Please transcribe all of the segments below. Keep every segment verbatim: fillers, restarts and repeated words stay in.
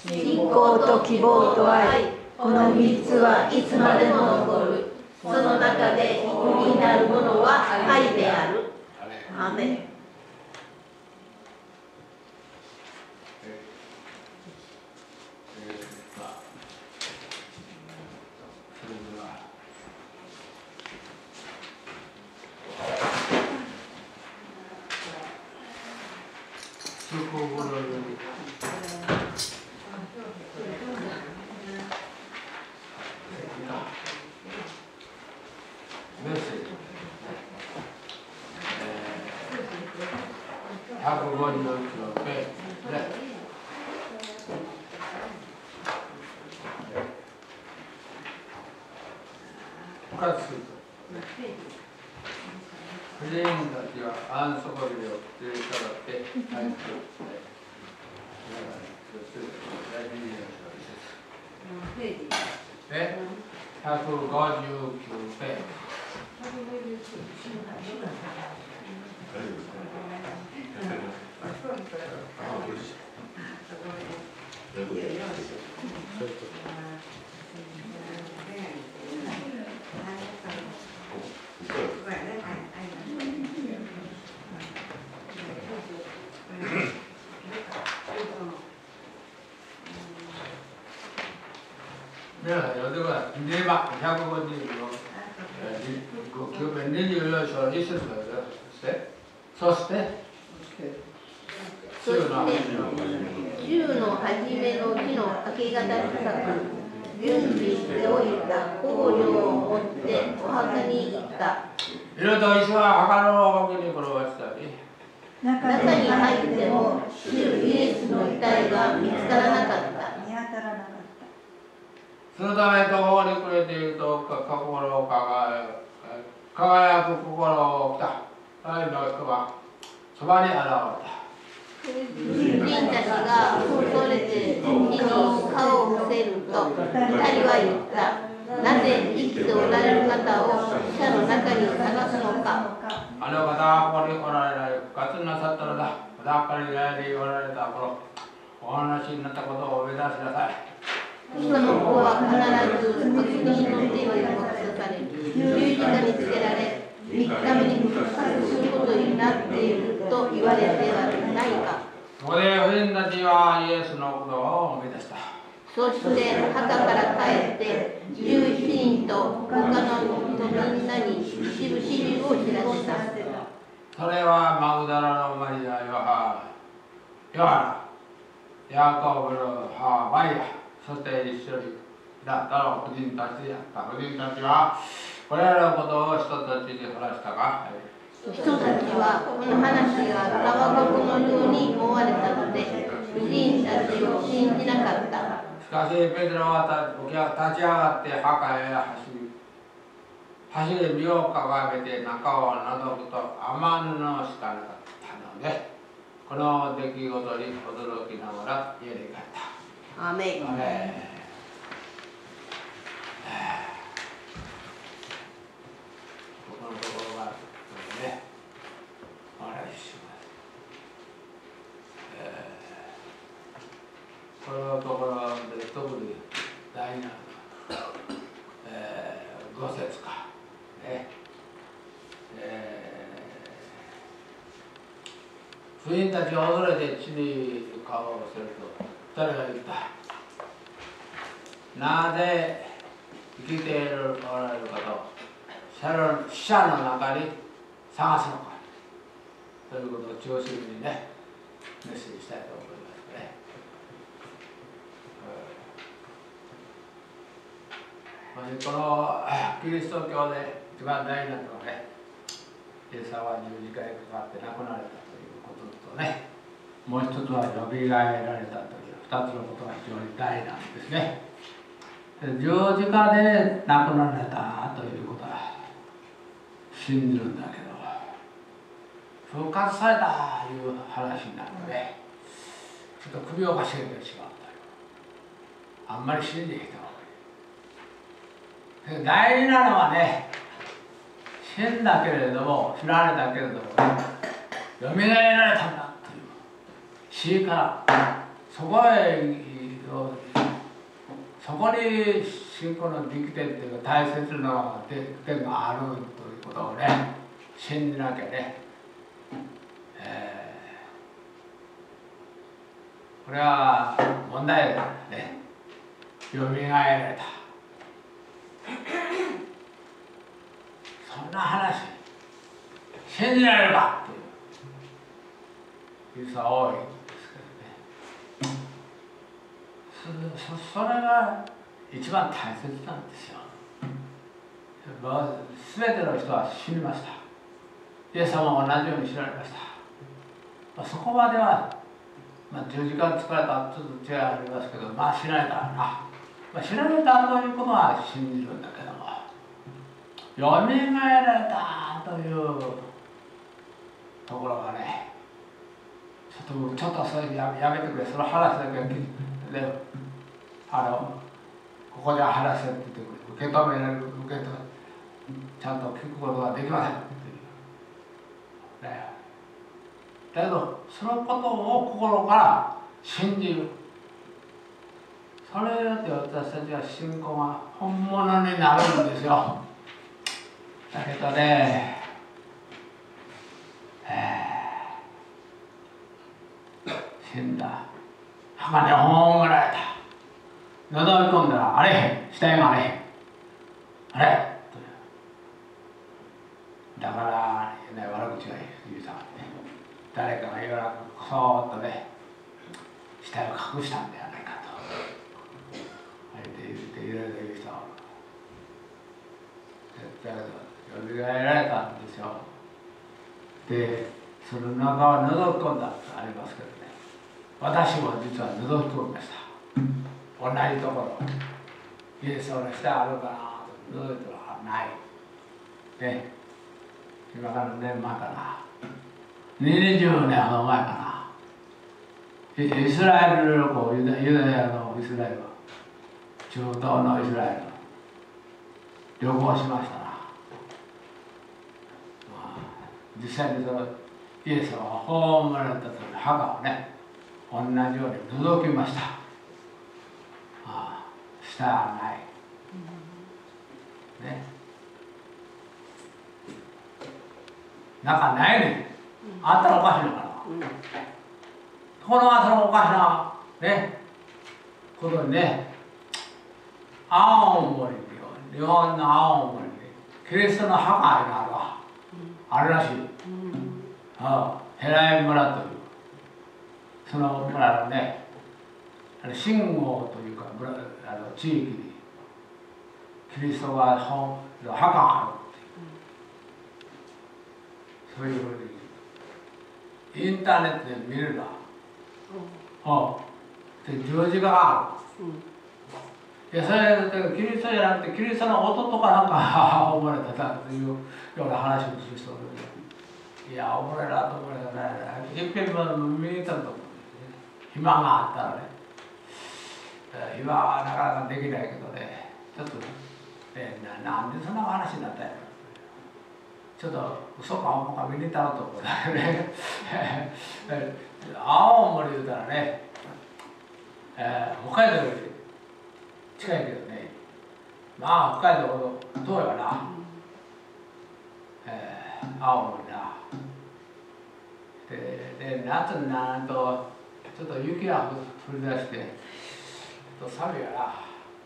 信仰と希望と愛、このみっつはいつまでも残る。その中で一人になるものは愛である。アーメン。 そしてそして週の初めの日の明け方近く、準備しておいた香料を持ってお墓に行った。 イルと石は墓の脇に転がしたり、 中に入っても主イエスの遺体が見つからなかった。 そのため途方に暮れていると心を輝く輝く心を来た愛の人がそばに現れた。 人たちが恐れて敵に顔を伏せると、二人は言った。なぜ生きておられる方を死者の中に探すのか。 あの方はここにおられない、復活なさったのだ。まだかにでおられた頃、お話になったことを思い出しなさい。 人の子は必ず悪人の手に落とされ、十字架につけられ、三日目に復活することになっていると言われてはないか。 そこで夫人たちはイエスのことを思い出した。 そして墓から帰ってじゅうしちにんと他の人みんなにしるしるを知らせた。 それはマグダラのマリア、ヨハヨハナ、ヤコブの母マリア、そして一緒にだった夫人たちであった。夫人たちはこれらのことを人たちに話したが、 人たちはこの話がたわごとのように思われたので、夫人たちを信じなかった。 しかしペテロは立ち上がって墓へ走り、走り身をかがめて中を覗くと雨布しかなかったので、この出来事に驚きながら家に帰った。 アーメン。 アーメン。ここのところがね、お願いします。えー、このところで特に大事なのは、えー、ご節か、ねえー、夫人たちは恐れて地に顔をすると二人が言った。なぜ生きているおられるかと死者の中に探すのかということを中心にね、メッセージしたいと思いますね。うん、このキリスト教で一番大事なのはね、イエス様は十字架にかかって亡くなられたということとね、もう一つはよみがえられたという二つのことが非常に大事なんですね。十字架で亡くなられたということは信じるんだけど、復活されたという話になるので、ちょっと首をかしげてしまうという、あんまり信じてきた方がいい。大事なのはね、死んだけれども、死なれたけれども、ね、よみがえられたんだという死からそこへとそこに信仰の力点っていうか大切な点があるということをね信じなきゃね、えー、これは問題だね。よみがえられたそんな話信じられるかという人は多いんですけどね。そ, そ, それが一番大切なんですよ。すべての人は死にました。イエス様も同じように知られました。まあ、そこまでは、まあ、じゅうじかん疲れたちょっと違いありますけど、まあ死なれたらな、まあ、死なれたということは信じるんだけども、よみがえられたというところがね、ちょっとちょっとそれ や, やめてくれ、その話だけはであのここでは話せって言ってくれ、受け止められる、受け止めちゃんと聞くことができませんっていう、ね、だけどそのことを心から信じる、それによって私たちは信仰が本物になるんですよ。だけどね、死んだ、墓に葬られた、覗き込んだらあれへん、死体があれへん、あれだから、ね、悪口が言うたんで、誰かが言わなくそーっとね死体を隠したんではないかと言っていろいろ言う人はだけどよみがえられたんですよ。でその中は覗き込んだってありますけどね、私も実は覗き込みました。同じところイエス様の死体あるかなと覗いたらないで、今から年前かな、にじゅうねんほど前かな、イスラエル旅行、ユダヤのイスラエル、中東のイスラエル旅行しましたな。実際にそのイエス様が葬られたという墓をね、同じように覗きました。ああ、死体はない。ね。中ないねん。あったらおかしいのかな。このあったらおかしな、ね、ことにね、青森に、日本の青森に、キリストの墓があるわ。あるらしい。ああ、ヘライ村という、その村のね、信号というか村、あの地域に、キリストが墓があるっていう、そういうふうに。インターネットで見るな。ああ、で十字架がある。いや、それキリストじゃなくてキリストの弟かなんか思われたというような話をする人がいる。いや、おもろいなと思うけどね、いっぺん見に行ったと思うんですね。暇があったらね、今はなかなかできないけどね、ちょっとね、ななんでそんな話になったんやろ。ちょっと嘘かほんまか見に行ったらと思うんだよね。青森言うたらね、えー、北海道より近いけどね、まあ北海道ほど遠いわな、えー、青森な。で、で夏になるとちょっと雪が降り出して、ちょっと寒いわな。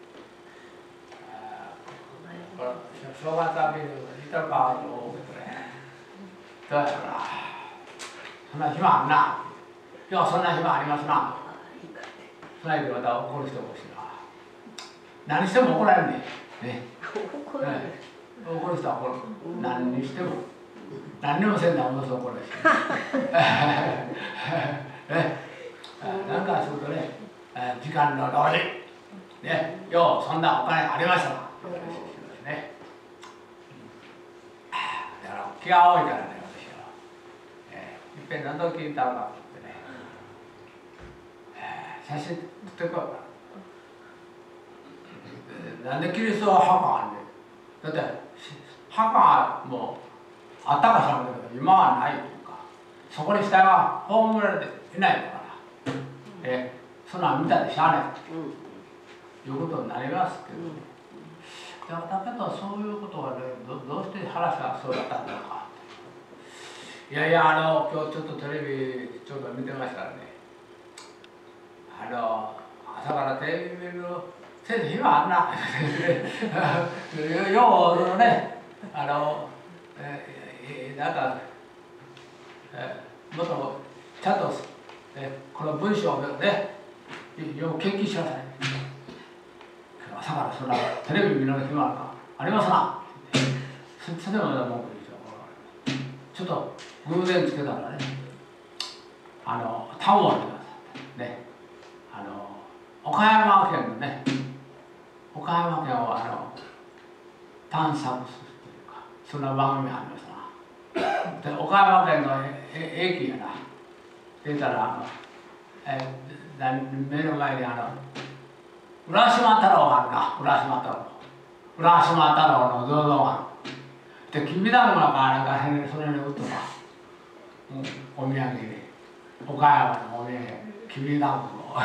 正月あびるいたかと思うけどね、どうやろな、そんな暇あんな、いや、そんな暇ありますな。そないでまた怒る人もいるしな。何しても怒られるね。ね。怒る、ね、怒る人は怒る。何にしても。何にもせんならものすごく怒るし。ね。なんかするとね、時間の通り。ね。よう、そんなお金ありましたか。ね。だから気が多いからね、私は。えー、いっぺん何度聞いたのかってね、えー、写真撮ってこようかな。なんでキリストは墓あんねん。だって墓もあったかしらんけど今はないというか、そこに死体は葬られていないのかな。えー、 そんなん見たでしゃあないということになりますけどね。だけどそういうことはね、ど, どうして話がそうだったんだか。いやいや、あの今日ちょっとテレビちょっと見てましたらね、あの朝からテレビ見る先生暇あんなようね、あの、えー、なんか、えー、もっとちゃんと、えー、この文章をね、よく研究しなさい。朝からそんなテレビ見る暇あるかありますな。それでも文句ですよ。ちょっと偶然つけたらね、あのタモリがね、あの岡山県のね、岡山県をあの探索するというか、そんな番組ありましたな。で岡山県の駅やな、出たらあの、え目の前にあの浦島太郎があるな、浦島太郎。浦島太郎の銅像がある。で、きびだんごのかなんか変にそれに売ってた。お土産に。岡山のお土産、きびだんご。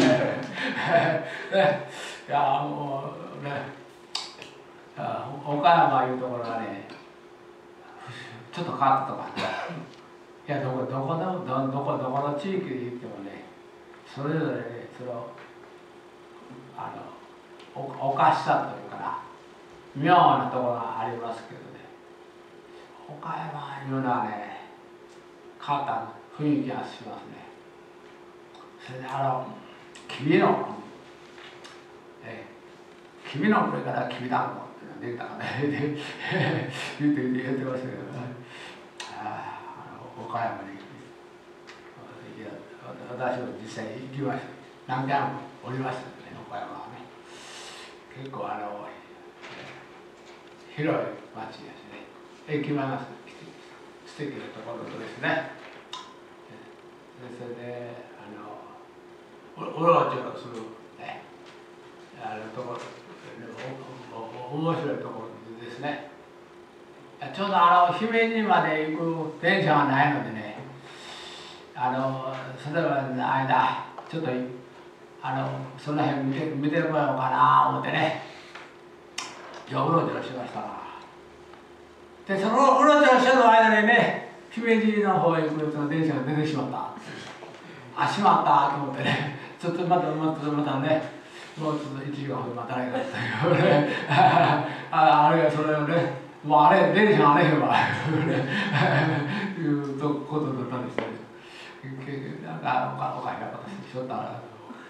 いや、もうね、岡山いうところがね、ちょっと変わったとか。いや、どこ、どこでも、ど、どこ、どこの地域で言ってもね、それぞれね、それを、あのお, おかしさというかな、妙なところがありますけどね、岡山いうのはね、変わった雰囲気がしますね。それであの君の、え君のこれから君だんごっていうのが出たからね言って言ってましたけど、ああの岡山にいや私も実際行きました。何回もおりましたね、岡山はね。結構あの広い町ですね。駅前が素敵なところですね。それであのうろちょろする、ね、あのところおお面白いところですね。ちょうどあの姫路まで行く電車がないのでね、あのそれまでの間ちょっとあのその辺見て見てこようかな思ってね、うろちょろしましたな。でそのうろちょろしてる間にね、姫路の方へ行くと電車が出てしまった。あ、しまったと思ってね、ちょっとまたまたまたね、もうちょっといちじかんほど待たないかったけどねあ, あれがそれをね、もうあれ電車あれへんわいうことだったんですね。結局なんかおかしなことしとったら。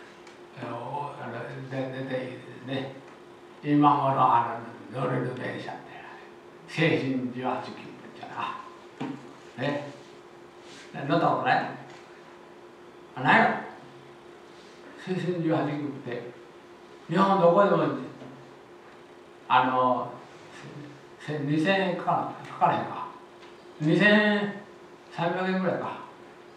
出てね、今頃あの乗れる電車って成人じゅうはちきゅうじゃな。ね。乗ったことない？あ、ないの？成人じゅうはちきゅうって日本どこでもあのにせんえんかかるかからへんか。にせんさんびゃくえんぐらいか。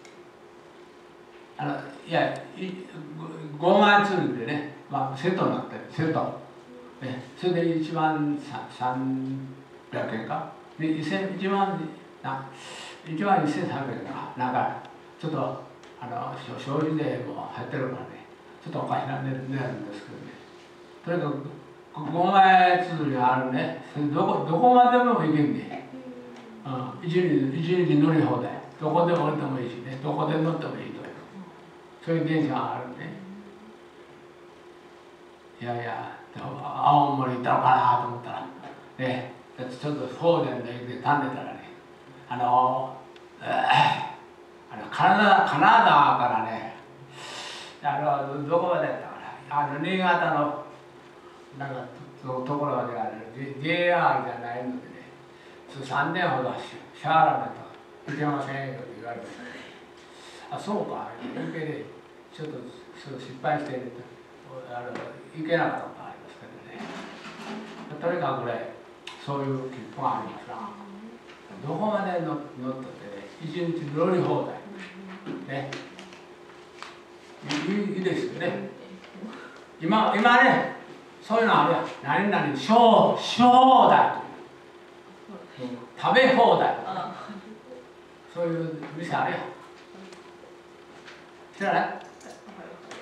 あのいやごまん円でね、まあ、セットになってる、セット、ね、それでいちまんさんびゃくえんか、でいちまんいちまんせんさんびゃくえんか、なんかちょっとあの消費税も入ってるからね、ちょっとおかしな値段ですけどね、とにかくごまん円綴りがあるね、どこどこまでも行けんね、うん、一日一日乗り放題、どこで降りてもいいしね、どこで乗ってもいいという、そういう電車があるね。いやいや、青森行ったのかなと思ったら、ね、ちょっとフォーデンで行ってたんでたらね、あの、あのカナダ、カナダからね、あのどこまでやったかな、あの新潟のなんかとところまである ジェイアール じゃないのでね、さんねんほどシャーラメと行けませんよと言われて、あ、そうか、行けでちょっと失敗してると。あの行けなかったことがありますけどね。とにかくね、そういう切符がありますな。どこまで乗っててね、一日乗り放題。ね。いい、いいですよね。今、今ね、そういうのあるやん。何々小、小放題という。食べ放題。そういう店あるやん。知らない？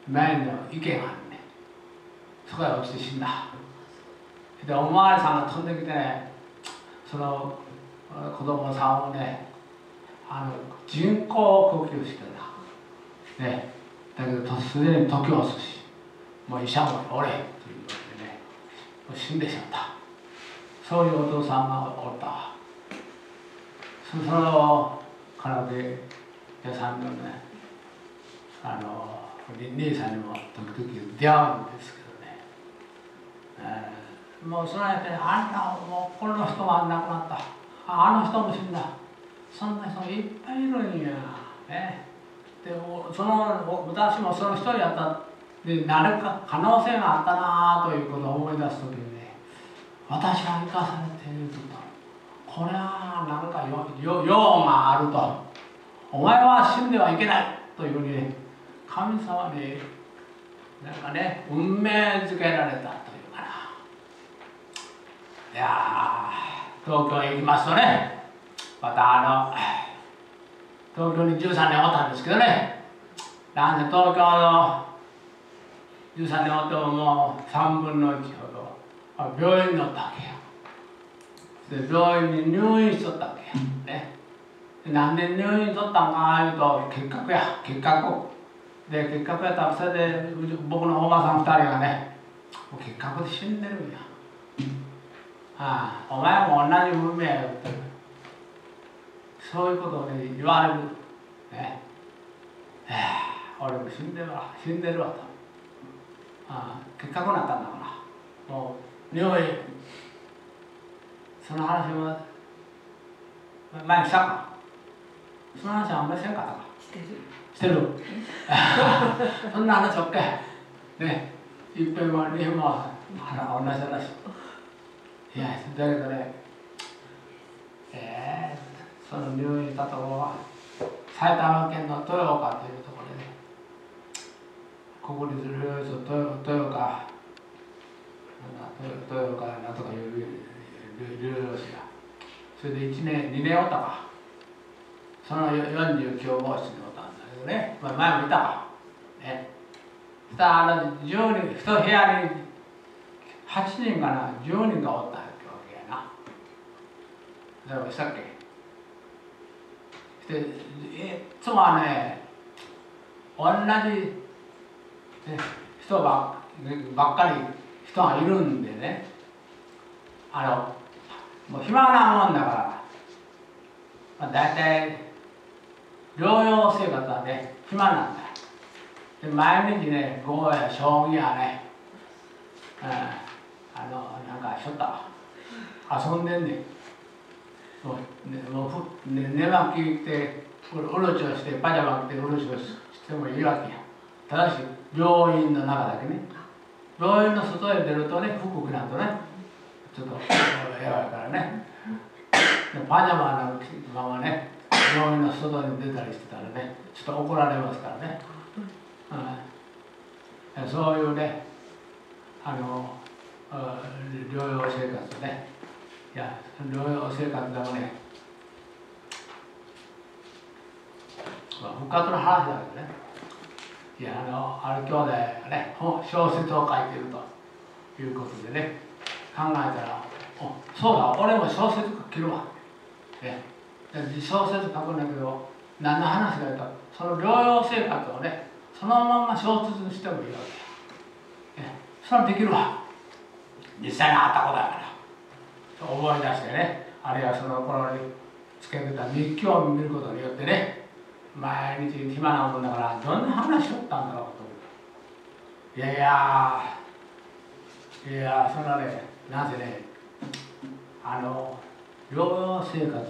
前の池があるね。そこへ落ちて死んだ。でお巡りさんが飛んできてね、その子供さんをね、あの人工呼吸してた、ね、だけどすでに時を遅し、もう医者もおれということでね、もう死んでしまった。そういうお父さんがおった。そのカラオケ屋さんのね、あの兄さんにも時々出会うんですけどね、えー、もうその間にあんなもうこの人が亡くなった、あの人も死んだ、そんな人いっぱいいるんや、ね、でその私もその一人やったでなるか可能性があったなということを思い出す時にね、私が生かされていると、これはなんか用があると、お前は死んではいけないというふうに、ね、神様になんかね運命づけられたというかな。いや東京へ行きますとね、またあの東京にじゅうさんねんおったんですけどね、なんせ東京のじゅうさんねんおってももうさんぶんのいちほど病院におったわけや。で病院に入院しとったわけや、ね、でなんで入院しとったんかいうと結核や、結核で結核やったら、それで僕のおばさんふたりがねもう結核で死んでるんや。ああ、お前も同じ運命やよって、そういうことを、ね、言われる、ね、えー、俺も死んでるわ死んでるわと、ああ結核になったんだから、もう入院、その話も前にしたか、その話はあんまりせんかったか。してるしてるそんな話ばっかりね、いっぺんもにへんも同じ話。いやだけどね、えー、その入院したところは埼玉県の豊岡というところでね、国立療養所豊岡豊岡なんとかいう療養所や、それでいちねんにねんおったか、そのよんじゅうきゅう号室におったんだけどね、まあ、前もいたかね。そしたらあのじゅうにん、一部屋にはちにんかな、じゅうにんがおったわけやな。それをしたっけで、いつもはね同じ人ばっかり人がいるんでね、あのもう暇なもんだから、まあ、大体療養生活はね暇なんだ。で毎日ね碁や将棋やね、うん、あのなんかしょったわ遊んでんねん。もう、ね、もうふ、ね、寝巻き着てうろちょしてパジャマ着てうろちょしてもいいわけや。ただし病院の中だけね、病院の外へ出るとね服着なんとねちょっとやばいからね、パジャマのままね病院の外に出たりしてたらねちょっと怒られますからね、うん、そういうねあの療養生活ね、いや療養生活でもね、まあ、復活の話だけどね、いやあのある兄弟がね小説を書いているということでね考えたら、おそうだ俺も小説書けるわ、ね、小説書くんだけど何の話かというとその療養生活をねそのまま小説にしてもいいわけや、ね、それはできるわ、実際にあったことだから思い出してね、あるいはその頃につけてた日記を見ることによってね、毎日暇なもんだからどんな話しとったんだろうと思う。いやいやいや、そんなね、なぜねあの療養生活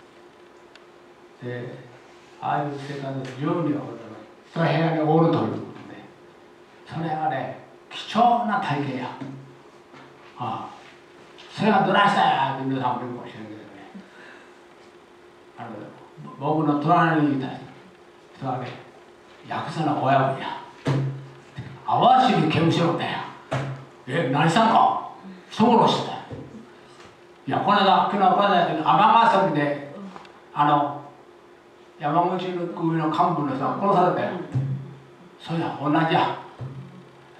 でああいう生活でじゅうにんおるとね一部屋におるということで、それはね貴重な体験や、ああそれがどないしたんやって皆さんも言うかもしれんけどね、あの僕の隣にいた人はねヤクザの親分や、網走刑務所だったんや。え何したんか、人殺してた。いやこの間昨日この間尼崎であの山口組の幹部の人が殺されたよ。それは同じや、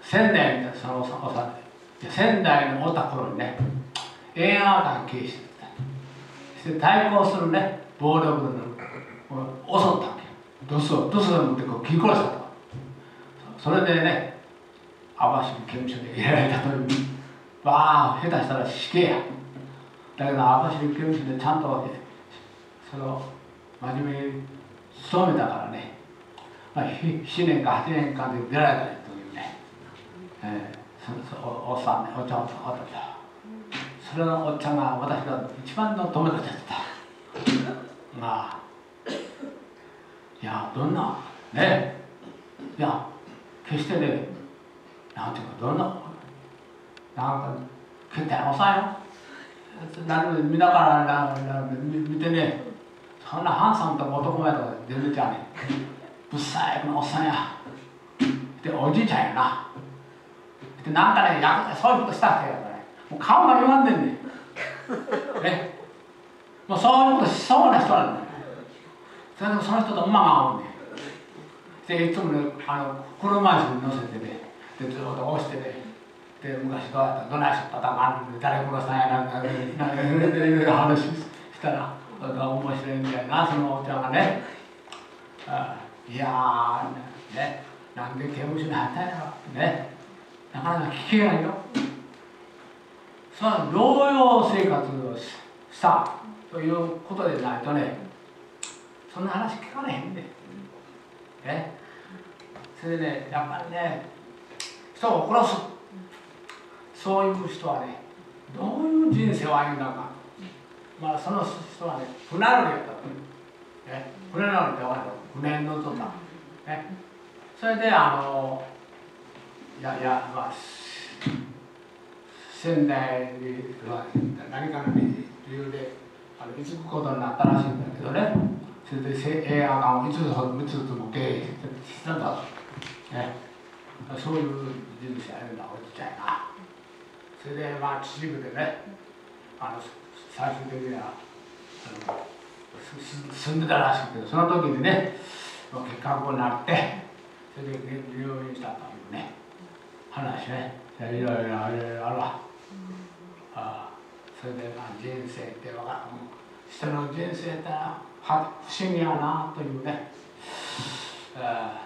仙台にそのおさ仙台におった頃にね、映画館経営してた。で対抗するね暴力を襲ったわけ。ドスをドスを持ってこう切り殺したと。それでね網走刑務所で入れられたという。わあ下手したら死刑や。だけど網走刑務所でちゃんとその真面目に勤めたからね、まあ、ななねんかはちねんかんで出られたというね、えー、そそおおっさんね、おっちゃんおったけど、それのおっちゃんが私が一番の友達だった。まあいやどんなね、いや決してね、なんていうかどんななんか決定なさいよ。何も見ながらなな見てね、そんなハンサムとか男前とか全然ちゃうねん。ぶっさいこのおっさんや。でおじいちゃんやな。でなんかねやそういうことしたってやからね、もう顔が歪んでんねん。ね、もうそういうことしそうな人なんだよ。それでもその人と馬が合うねん。でいつもねあの車椅子に乗せてね、でずっと押してね。で昔どうやったどないしったか誰殺したんやなんかいう話したら面白いみたいな、そのおっちゃんがね、あいやーね、なんで刑務所に入ったんやろね、なかなか聞けないよ。その療養生活をしたということでないとね、そんな話聞かれへんねんね。それでね、やっぱりね、人を殺す、そういう人はね、どういう人生を歩んだか。まあその人はね、船乗りやった。ね、船乗りって分かる？船に乗っとった。ね、それであの、いやいや、まあ、仙台に何かの理由であの居つくことになったらしいんだけどね、それで映画館をいつつも経営してたんだ。ね、そういう人生歩んだおじちゃんやな。それでまあ秩父でね、あの最終的にはあの住んでたらしいけど、その時にね結果こうなって、それで入院したというね話ね、いろいろいろいろあるわ。ああ、それでまあ人生って分からん、人の人生っては不思議やなというね、あ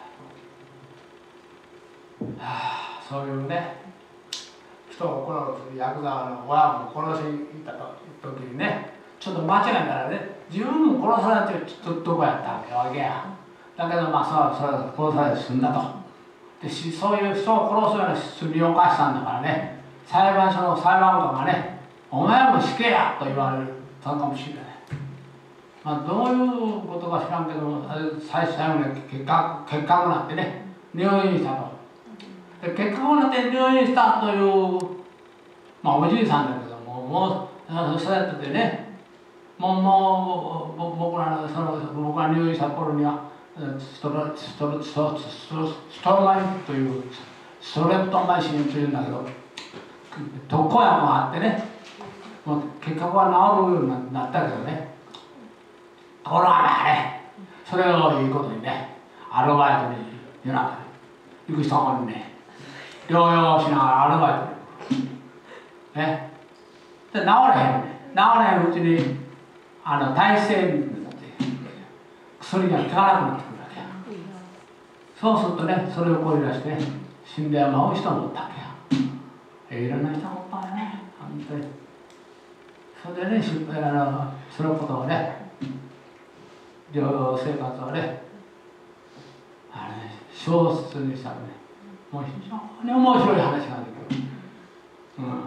あ、そういうね人を殺すヤクザの親を殺しに行った時にね、ちょっと間違えたらね、自分も殺されてるとこやったわけや。だけどまあそれは殺されて済んだと。でそういう人を殺すような罪を犯したんだからね、裁判所の裁判官がね、お前も死刑やと言われるたかもしれない。まあ、どういうことか知らんけど、最初最後に結果結果になってね、入院したと。で結果になって入院したという、まあ、おじいさんだけども、もうそうやっててね、もうもう僕らのその僕が入院した頃にはストロストロストストロマインというストレプトマイシンというんだけど、特効薬があってね、もう結果は治るようになったけどね、ところがね、それをいいことにね、アルバイトに夜中に行く人にね、療養しながらアルバイトにね、で治れへんね、治れへんうちにあの耐性になって薬が効かなくなってくるわけや。そうするとね、それをこり出して死んでまう人もおったわけや。いろんな人がおったよね、本当に。それでね、失敗あのそのことをね、療養生活をね、あれね、小説にしたらね、もう非常に面白い話ができる。うん、も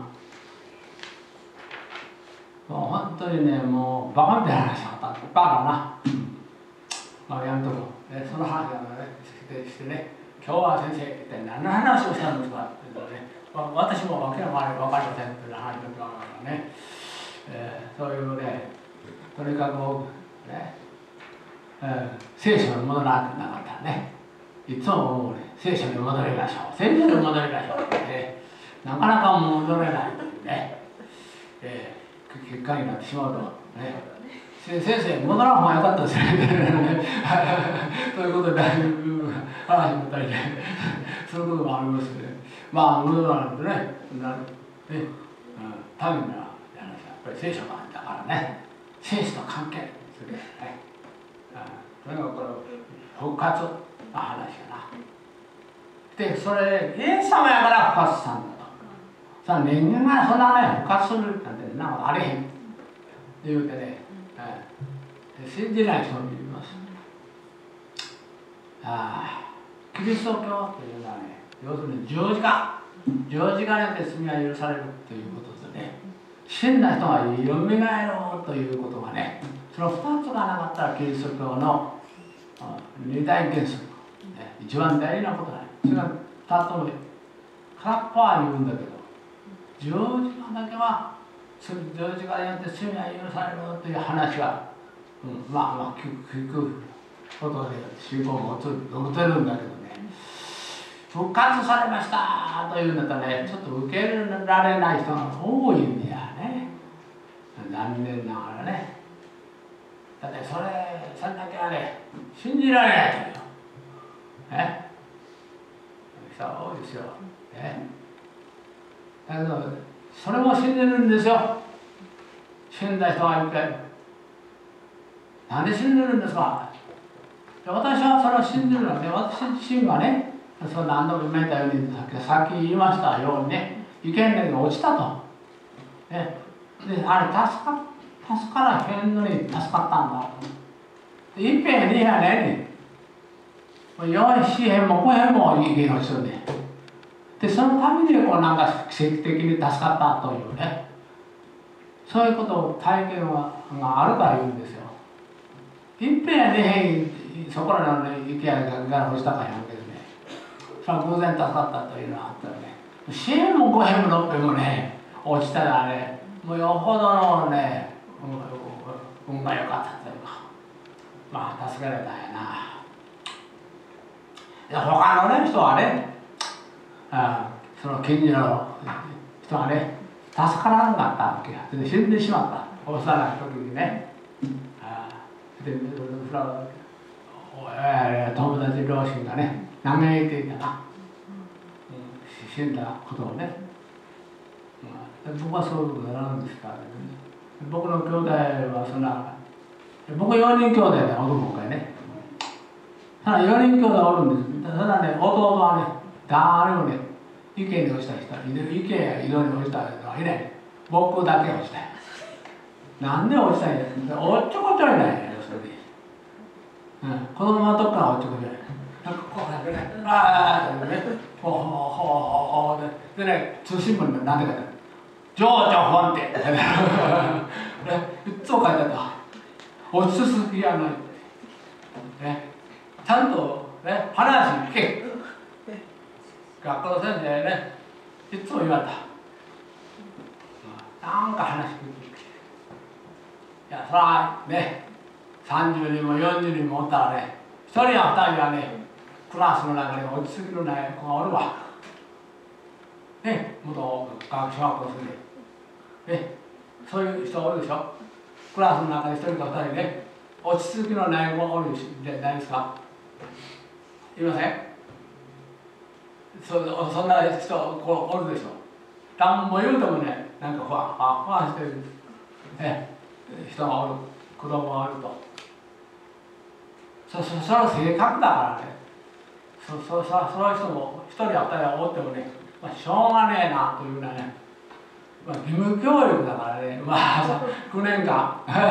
う本当にね、もうバカみたいな話があった。バカな。まあやめとこう。でその話をね、してね、今日は先生一体何の話をしたんですかって言うとね、私もわけが分かりませんっていう話だからね、えー、そういうね、とにかくね、えー、聖書に戻らなかったらね、いつも思うね、聖書に戻りましょう、聖書に戻りましょうってね、なかなか戻れないというね、えー、結果になってしまうとね。先生、戻らん方がよかったですね。ということで、だいぶ話もったりで、そういうこともありますね。 まあ、無駄なんでね、なね、うん、民の話はやっぱり聖書があったからね、聖書と関係するね。それがこの復活の話やな。で、それ、イエス様やから復活したんだと。その人間がそんなね、復活するなんてなんかあれへんって言うてね、うん、信じない人もいます。ああ、キリスト教というのはね、要するに十字架、十字架によって罪が許されるということでね、死んだ人がよみがえろうということがね、そのふたつがなかったらキリスト教の二大原則、ね、一番大事なことだね。それがふたつ目、空っぽは言うんだけど、十字架だけは十字架によって罪が許されるという話が、うん、まあまあ聞く、聞くことで信仰を持つ持てるんだけどね、復活されましたというんだったらね、ちょっと受けられない人が多いんだよね。残念ながらね。だってそれ、それだけはね、信じられないという。ね。人は多いですよ。ね。だけど、それも信じるんですよ。死んだ人がいて。なんで信じるんですか？私はそれを信じるので、私自身がね、そう何度も言ったように、さっき言いましたようにね、意見が落ちたと。ね、で、あれ、助か、助からへんのに助かったんだ。いっぺんにやねん。よんしへんもごへんも意見をするね。で、そのためにこうなんか奇跡的に助かったというね、そういうことを体験があるから言うんですよ。いっぺんやねへん、そこらのね、池やが落ちたかやんけどね、それは偶然助かったというのがあったらね、しへんもごへんもろっぺんもね、落ちたらね、もうよほどのね、運が良かったというか、まあ、助けられたんやな。他のね、人はね、あその近所の人はね、助からなかったわけや。で死んでしまった。幼い時にね。あで、その友達両親がね、嘆いていたな。死んだことをね。僕はそういうことなんですからね。僕の兄弟はそんな、僕よにん兄弟で男がね。ただよにん兄弟おるんです。ただね、弟はね、誰もね、池に落ちた人、池や井戸に落ちた人はいない。僕だけ落ちた。なんで落ちたんや。おっちょこちょいないよ、それで。うん、子供のとこからおっちょこちょい。なんかこうなんかね、ああってね、ほうほうほうほうほうで、でね、通信簿になんて書いてある。情緒不安定。いつも書いてあった。落ちすぎやない。ね、ちゃんとね、話聞け。学校の先生ね、いつも言われた。なんか話聞く。いや、そらね、さんじゅうにんもよんじゅうにんもおったらね、ひとりやふたりはね、クラスの中に落ちすぎのない子がおるわ。ね、元学小学校生で。ね、そういう人おるでしょ。クラスの中にひとりかふたりね、落ちすぎのない子がおるじゃないですか。いません？そ, そんな人こうおるでしょ。何も言うてもね、なんかふわふわふわしてる、ね、人がおる、子供がおると。そそそれは性格だからね。そそそそういう人も一人や二人はおってもね、まあ、しょうがねえなというのはね、まあ、義務教育だからね、まあきゅうねんかん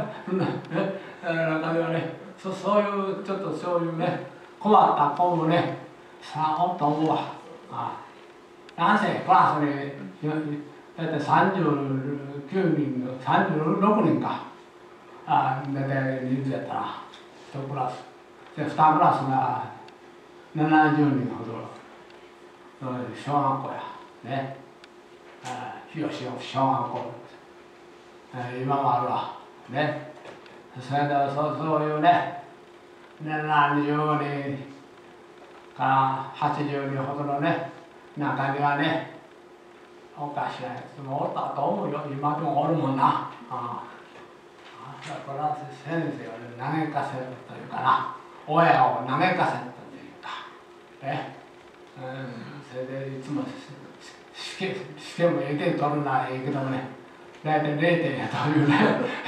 中ではね、そそういうちょっとそういうね、困った子もね、さあおっと思うわ。ああなんせクラスに大体さんじゅうきゅうにんのさんじゅうろくにんか、あ大体人数やったらいちクラスでにクラスがななじゅうにんほど小学校やね、日吉小学校今もあるわね。それでそうそういうねななじゅうにんからはちじゅうにんほどのね中にはねおかしなやつもおったと思うよ。今でもおるもんな。ああだから先生を嘆かせるというかな、親を嘆かせるというか、ね、うん、 それでいつも試験試験もええ点取るのはええけどもね、大体れいてんやというね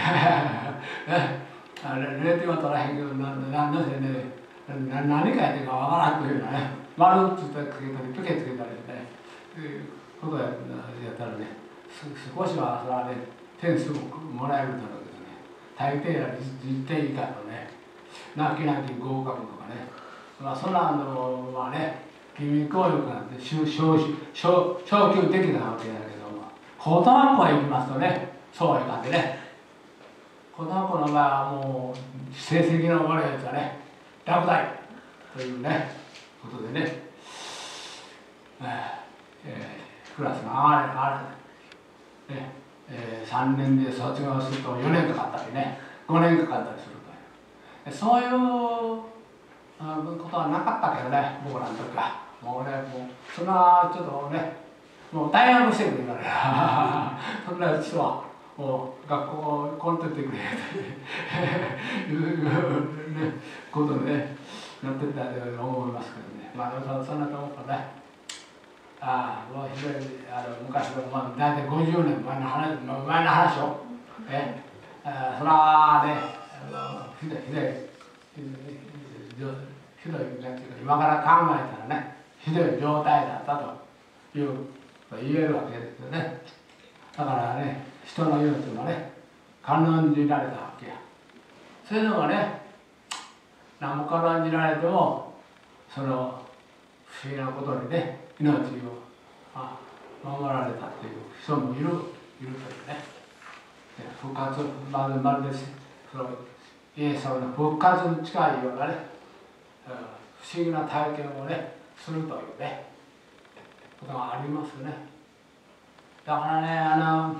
あれれいてんは取らへんけど、なななぜね、な何かやってるかわからんというのはね、丸つけたりピケつけたりね、いうことやったらね、少しはそれはね、点数もらえるんだろうけどね、大抵はじゅってん以下のね、泣き泣き合格とかね、まあそんなのはね、義務教育なんて昇級的なわけだけども、高等学校へ行きますとね、そうはいかんでね、高等学校の場合はもう成績の悪いやつはね、落第というね、ことでね、えーえー、クラスが上がれ、上がれ、ねえー、さんねんで卒業するとよねんかかったりね、ごねんかかったりするという、そういうことはなかったけどね、僕らの時は。もうね、もうそんなちょっとね、もう大学生に言われるそんな人はもう学校来んとってくれというね、ことでね、なってたと思いますけどね。まあそんなと思うとね、ああ、もうひどい、あの昔の、まあ、大体ごじゅうねんまえの話、前の話を、えあそらね、ひどい、ひどい、ひどい、ひどい、今から考えたらね、ひどい状態だったという言えるわけですよね。だからね、人の命もね、軽んじられたわけや。それでもね、何も軽んじられても、その不思議なことにね、命を守られたっていう人もいる、いるというね。復活、まるまるです。そのイエス様の復活に近いようなね、不思議な体験をね、するというね、ことがありますね。だからね、あの、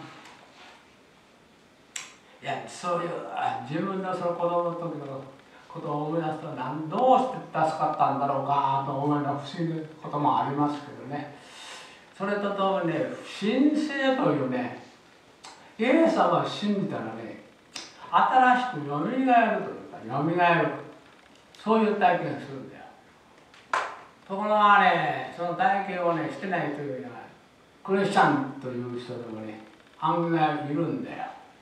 いや、そういう、自分のその子供の時のことを思い出すと、何どうして助かったんだろうかと思うような不思議なこともありますけどね。それとともにね、神聖というね、イエス様を信じたらね、新しくよみがえるというか、よみがえる。そういう体験をするんだよ。ところがね、その体験をね、してないというのは、クリスチャンという人でもね、案外いるんだよ。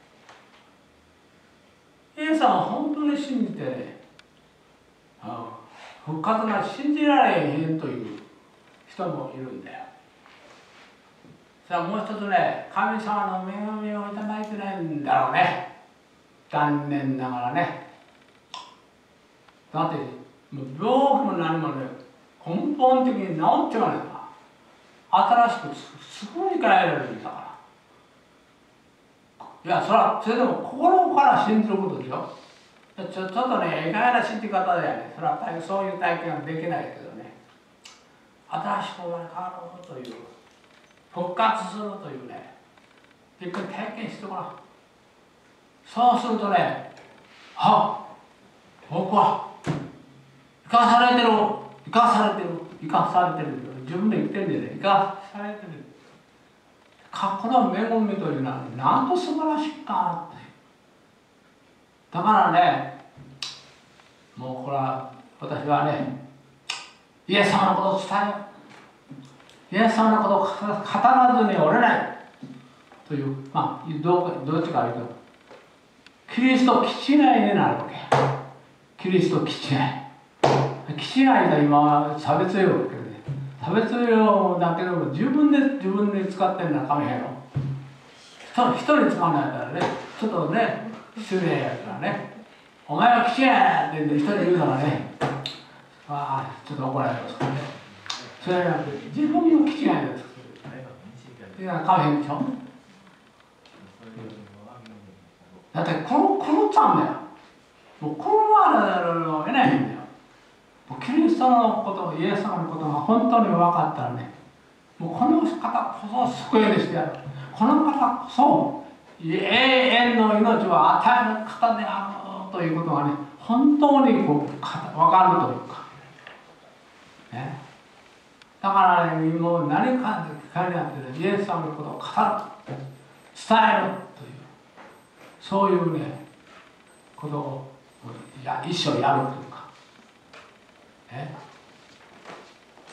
イエス様は本当に信じてね、復活が信じられへんという人もいるんだよ。それはもう一つね、神様の恵みをいただいてないんだろうね。残念ながらね。だって、もう病気も何もね、根本的に治っちゃうねんか。新しくすぐに変えられるんだから。いや、それは、それでも心から信じることでしょ。ちょ、ちょっとね、意外な信じ方だよね。それはそういう体験はできないけどね。新しく生まれ変わろうという、復活するというね、一回体験してごらん。そうするとね、あ、僕は生かされてる、生かされてる、生かされてる。自分で言ってるんでね、生かされてる。この恵みというのは、なんと素晴らしいかって。だからね、もうこれは、私はね、イエス様のことを伝えよう。イエス様のことを語らずにおれないという、まあ、どうどっちか言うと、キリスト基地内になるわけ。キリスト基地内。基地内と今は差別用だけどね。差別用だけども、自分で自分で使ってるのはかめへんよ。一人使わないからね、ちょっとね、失礼やからね。お前は基地やって一人言うからね、ああ、ちょっと怒られますからね。それじゃなくて、自分の基地内です。いや、かめへんでしょ。だってこの、このちゃんだよ。もうこのままで得ないんだよ。もうキリストのこと、イエス様のことが本当に分かったらね、もうこの方こそ救い主である。この方こそ永遠の命を与える方であるということがね、本当にこう分かるというか。ね、だからね、もう何かで機会にあってイエス様のことを語る、伝えるという、そういうね、ことをや一生やるというか。ね、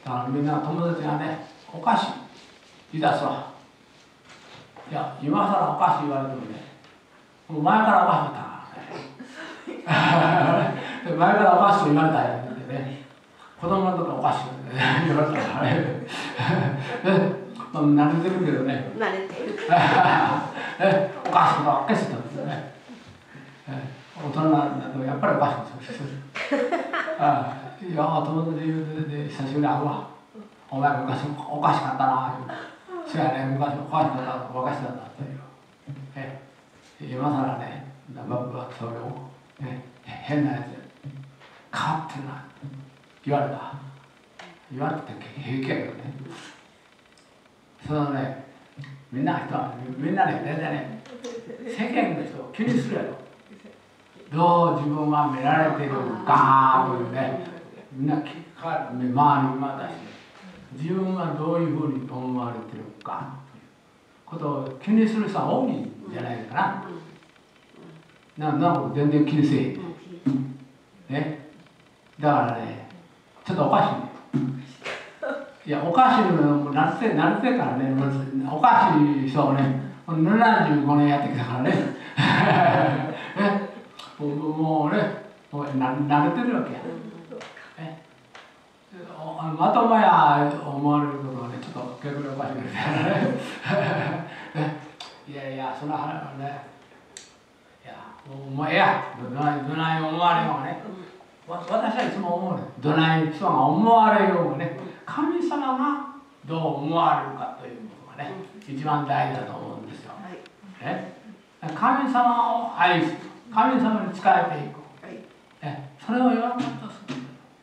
だからみんな友達がね、お菓子言い出すわ。いや、今更お菓子言われてもね、もう前からお菓子だったからね。前からお菓子言われたよってね、子供の時お菓子言われたからね。まあ、慣れてるけどね。 慣れてる。 お菓子ばっかりしてたんですよね。大人になるとやっぱりお菓子ですよ。ああ、いや、友達で久しぶりに会うわ。お前昔お菓子買ったな。そうやね、昔お菓子買ったお菓子だったという。え今更ね、僕はそれを、ね、変なやつ変わってるな言われた。言われて平気やけどね。そのね、みんな人はみんなね、大体ね、世間の人を気にするやろ。どう自分は見られてるかというね、みんな周り見渡して、自分はどういうふうに思われてるかということを気にする人は多いんじゃないかな。ななんか全然気にせえへん。ね。だからね、ちょっとおかしいね。いや、おかしいのなってなってからね、おかしい人をね、ななじゅうごねんやってきたからね。ねもうもうね、もう慣れてるわけや。ね、まともや思われることはね、ちょっと逆におかしいみたいなね。いやいや、その話はね、いや、もうええや、どないどない思われようがね。私はいつも思うね、どない人が思われようがね、神様がどう思われるかということがね、一番大事だと思うんですよ。ね、神様を愛す、神様に仕えていく。ね、それを言わんとする。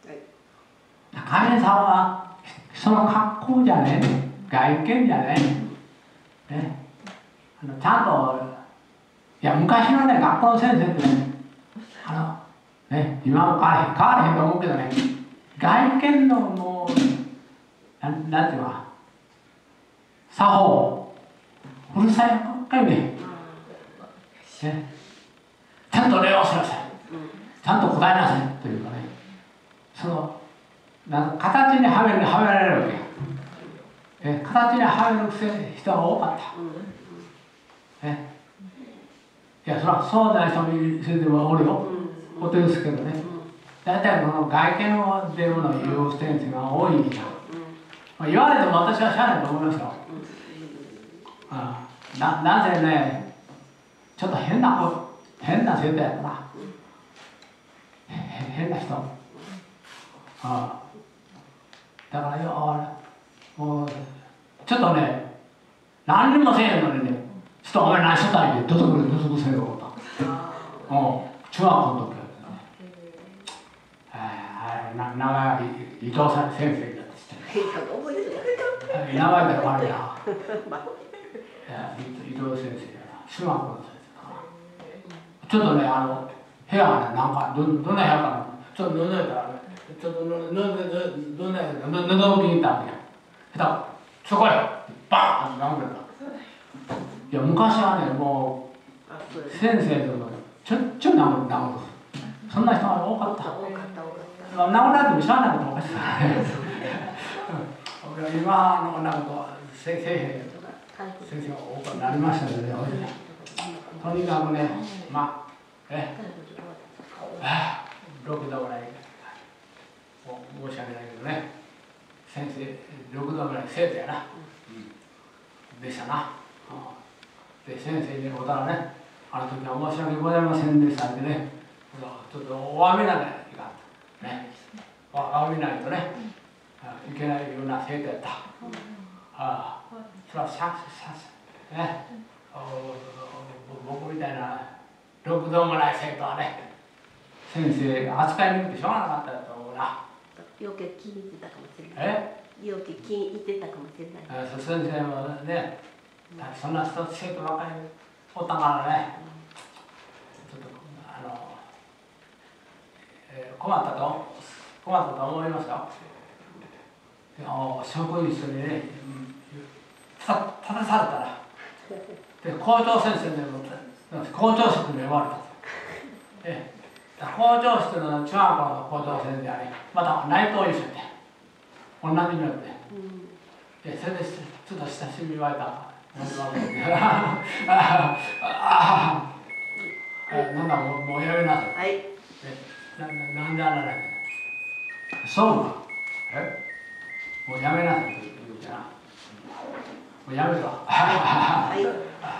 神様はその格好じゃねえ、外見じゃねえ、ね、あのちゃんと、いや昔のね、学校の先生ってね、あのね、今も変われへん変われへんと思うけどね、外見のもうな ん, なんていうか作法うるさいばっかりね、ね、ちゃんと礼をしなさい、ちゃんと答えなさいというかね、そのなんか形にはめるはめられるわけ。え形にはめる人が多かった。ね、いやそれはそうでない人も先生もおるよ。お手ですけどね。大体この外見を出るのを言う先生が多いんや。まあ、言われても私はしゃあないと思いますよ。ああななんせね、ちょっと変な子変な先生やったな。変な人。ああだからよ、もうちょっとね、何にもせえへんのにね、ちょっとお前何しとったんやで、どつくどつくせえよと。うん、中学校の時はですね、名前は伊藤さん先生だって言って、名前で悪いな。伊藤先生やな、中学校の先生だな。ちょっとね、あの部屋がね、なんかどどんな部屋かな、ちょっと覗いたらね。ちょっとのののどんなやつののどきに行ったわけや。下手そこへバーンって殴られた。いや昔はね、もう先生とかちょっちょい殴る殴る。そんな人が多かった。多かった多かった。殴られてもしゃあないことおかしいからね。今のこんなことはせせえへん。先生が多くなりましたけどね。とにかくね、まあえ、ろくどぐらい。申し訳ないけどね、先生ろくどぐらい生徒やな、うん、でしたな、うん、で先生に会うたらね、あの時は申し訳ございませんでしたってね、ちょっとお詫びなきゃいかんね、お詫びないとね、いけないような生徒やった、ああそれはささね、僕みたいなろくどぐらい生徒はね、先生扱いにくくてしょうがなかったと思うな。 余計気に入ってたかもしれない。え？余計気に入ってたかもしれない。 先生もね、そんな人生徒ばかりおったからね、ちょっとあの、えー、困ったと困ったと思いますよ。職員室にね、たただされたら、で校長先生にも校長室に呼ばれた。え校長室の中学校の校長先生はね、また内藤優秀で、 同じ名字で。で、それでちょっと親しみ言われた。なんだ、もう、もうやめなさい。 はい。 な、な、なんであらないか。そうか。えもうやめなさいと言うじゃな。もうやめろ。 はい。はい。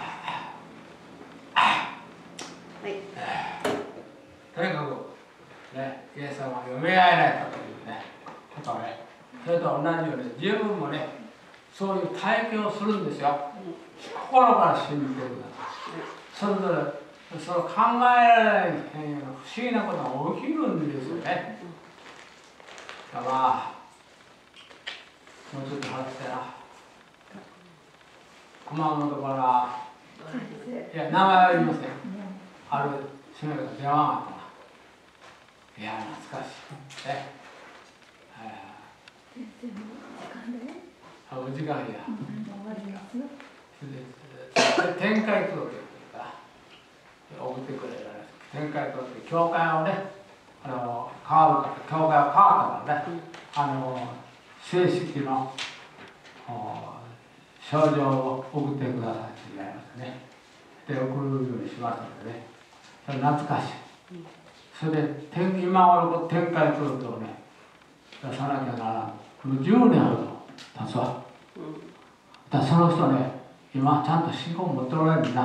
とにかく、ね、イエス様がよみがえられたというね、ことね。それと同じように、自分もね、そういう体験をするんですよ。心から信じてください。それぞれ、その考えられない不思議なことが起きるんですよね。だからまあ、もうちょっと話してな。熊本から、いや、名前は言いません。ある姉妹が電話があったな。いや、懐かしい。えあ、お時間や。展開届っていうか、送ってくれる展開届って、教会をね、あの変わるから、教会は変わったからね、あの正式の症状を送ってくださいって言われましたね。で、送るようにしましたのでね、それ懐かしい。それで、今頃展開届をね、出さなきゃならん。もうじゅうねんほど経つわ。だその人ね、今ちゃんと信仰を持っておられるな。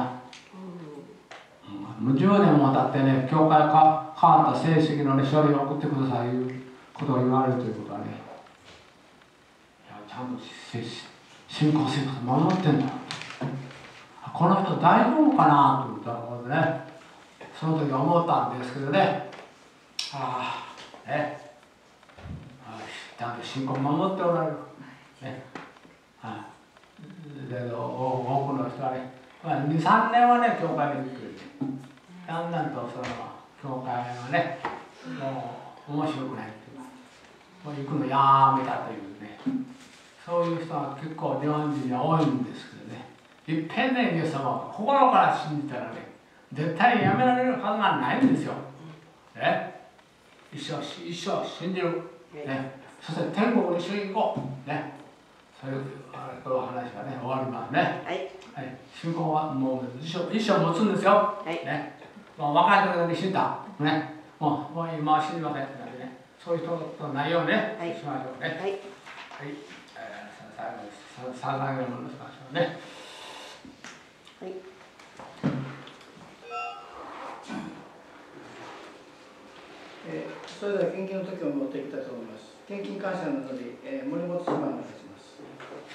もうじゅうねんも経ってね、教会が変わった成績の、ね、書類を送ってくださいということを言われるということはね、いやちゃんと信仰生活守ってんだ。この人大丈夫かなということでね、その時思ったんですけどね、ああ、ね、ちゃんと信仰を守っておられる。ね、ああ、で多くの人はね、に、さんねんはね、教会に行ってくれて、だんだんとその教会はね、もう面白くないっていうか、もう行くのやめたというね、そういう人は結構日本人には多いんですけどね、いっぺんね、イエス様を心から信じたらね、絶対やめられるはずがないんですよ。ね、一生、一生信じる。ね、そして天国に一緒に行こう。ね、そういうこの話がね、終わりますね。 はい。 はい、信仰はもう一生、一生持つんですよ。 はい。 ね、もう若い時に死んだ。ね、もう、もう今は死にませんってなってね、そういう人とないようにね、はい、しましょうね。はい。はい。えー、最後に、ささげるものしましょうね。はい。 えー、それでは献金の時を持っていきたいと思います。献金感謝のので、えー、森本様お願いします。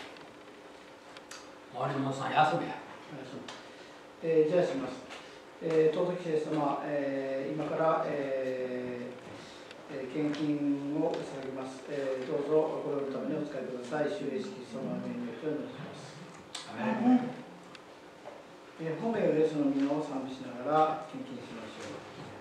森本さん、休めや。 えー、じゃあします。えー、尊き聖様、えー、今から、えー、献金を捧げます。えー、どうぞこれのためにお使いください。主イエスキリストの名によってお願いします。えー、褒めよイエスの皆を賛美しながら献金しましょう。